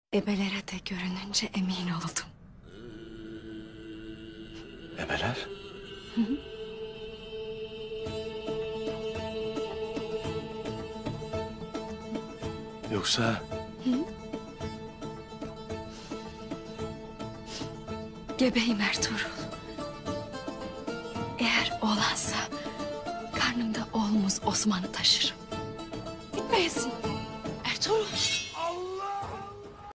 Ebelere de görününce emin oldum. Ebeler? Hı hı. Yoksa Hı? Gebeyim Ertugrul. Eğer oğlansa karnımda oğlumuz Osman'ı taşırım. Gitmeyesin.